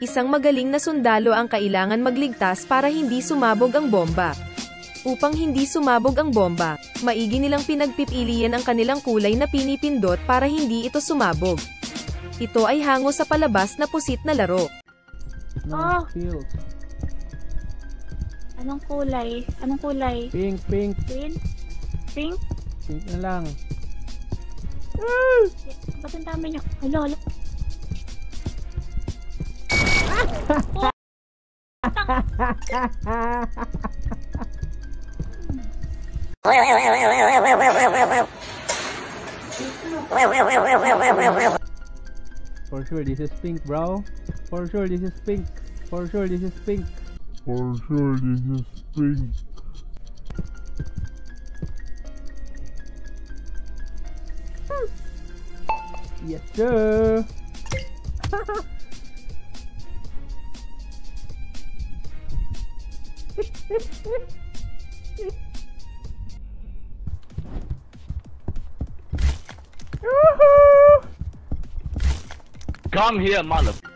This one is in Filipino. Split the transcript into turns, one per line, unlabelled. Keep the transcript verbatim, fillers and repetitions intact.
Isang magaling na sundalo ang kailangan magligtas para hindi sumabog ang bomba. Upang hindi sumabog ang bomba, maigi nilang pinagpipilian ang kanilang kulay na pinipindot para hindi ito sumabog. Ito ay hango sa palabas na pusit na laro.
Oh! Anong kulay? Anong kulay?
Pink, pink.
Green? Pink?
Pink na lang.
Eh, ba't ang dami niyo? Hala, hala.
For sure this is pink, bro. For sure this is pink. For sure this is pink.
For sure this is pink.
Yes, sir.
Come here, mother.